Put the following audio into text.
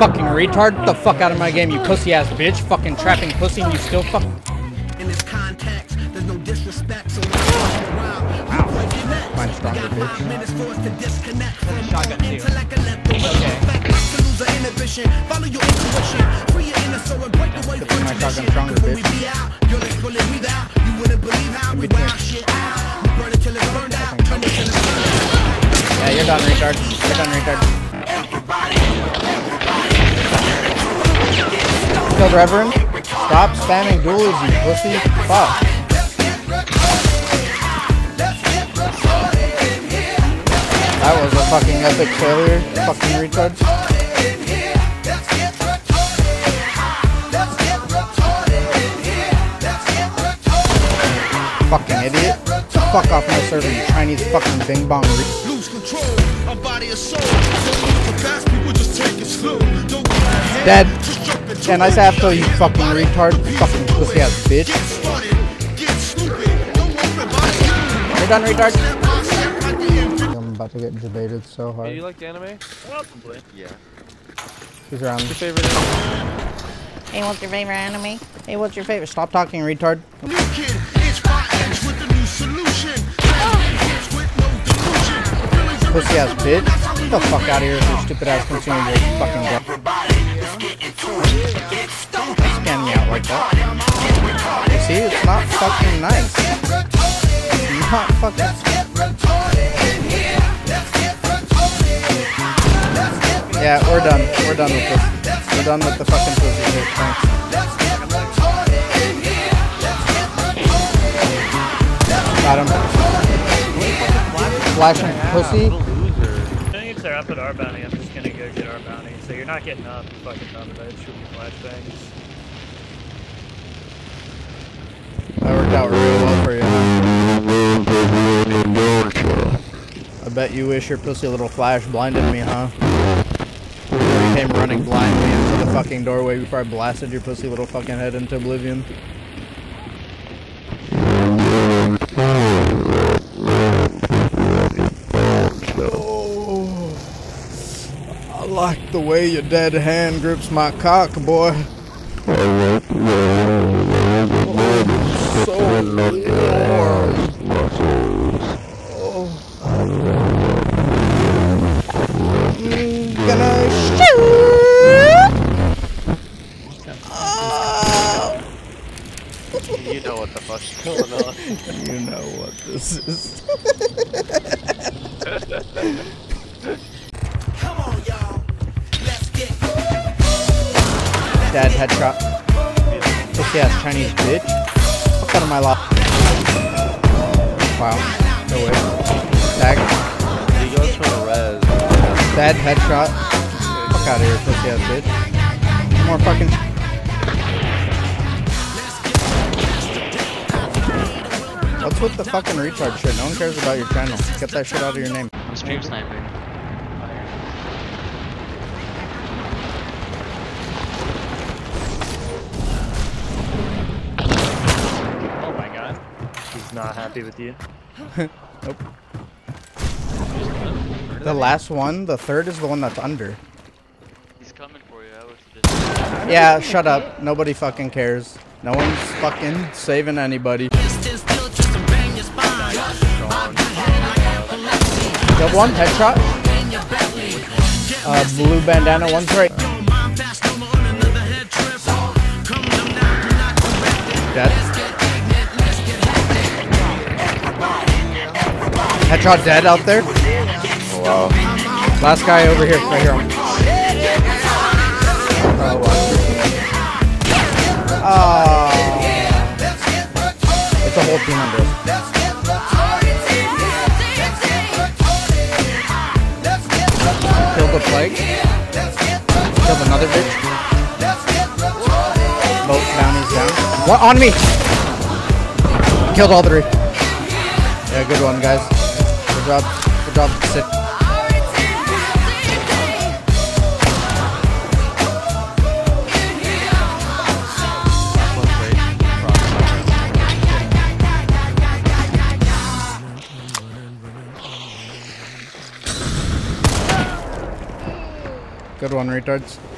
fucking retard. Get the fuck out of my game, you pussy ass bitch. Fucking trapping pussy and you still fuck. In this context, there's no disrespect, so Find stronger, bitch. Shotgun too. Follow your intuition, free your inner soul and break away from my shotgun stronger, bitch. you wouldn't believe how we wow shit out. We burn it till it's burned out, turn it till it's burned out. Yeah, you're done, retard. You're done, retard. Killed Reverend. Stop spamming duels, you pussy. Fuck. That was a fucking epic failure. Fucking retards. Fucking idiot. Fuck off my server, you Chinese fucking bing bong. Lose control, a body and soul. People just take it slow. Dead. Yeah, nice after you fucking retard. Fucking pussy ass bitch. You're done, retard. I'm about to get debated so hard. Do you like the anime? Probably. Yeah. Who's around? What's your favorite anime? Hey, what's your favorite anime? Hey, what's your favorite? Stop talking, retard. New kid, it's my edge with the new solution. Pussy ass bitch. Get the fuck out of here with your stupid ass consuming your fucking death. Scan me out like that. You see, it's not fucking nice. It's not fucking. Yeah, we're done. We're done with this. We're done with the fucking pussy shit. Thanks. Got him. Flashing pussy. They're up at our bounty, I'm just gonna go get our bounty. So you're not getting up, you fucking dumb it should be flashbangs. That worked out real well for you. I bet you wish your pussy little flash blinded me, huh? You came running blindly into the fucking doorway before I blasted your pussy little fucking head into oblivion. I like the way your dead hand grips my cock, boy. So warm. Gonna shoot. You know what the fuck's going on. You know what this is. Come on, y'all. Let's get Dad headshot. Pussy ass Chinese bitch. Fuck out of my lot. Wow. No way. Tag. He goes for the res. Dad headshot. Fuck out of here, pussy ass bitch. No more fucking. What's with the fucking retard shit? No one cares about your channel. Get that shit out of your name. I'm stream sniping. Oh my god. He's not happy with you. Nope. The last one, the third is the one that's under. He's coming for you. I was just... Yeah, shut up. Nobody fucking cares. No one's fucking saving anybody. Killed one, headshot. Blue bandana, one's right. Dead. Headshot dead out there. Oh, wow. Last guy over here, right here. Oh, it's a whole team under us. Killed the plague. Killed another bitch. Both bounties down. What on me? Killed all three. Yeah, good one, guys. Good job. Good job. Sit. Good one, retards.